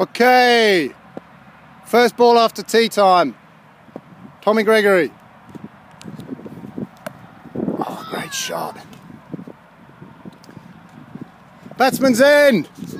Okay, first ball after tea time. Tommy Gregory. Oh, great shot. Batsman's end.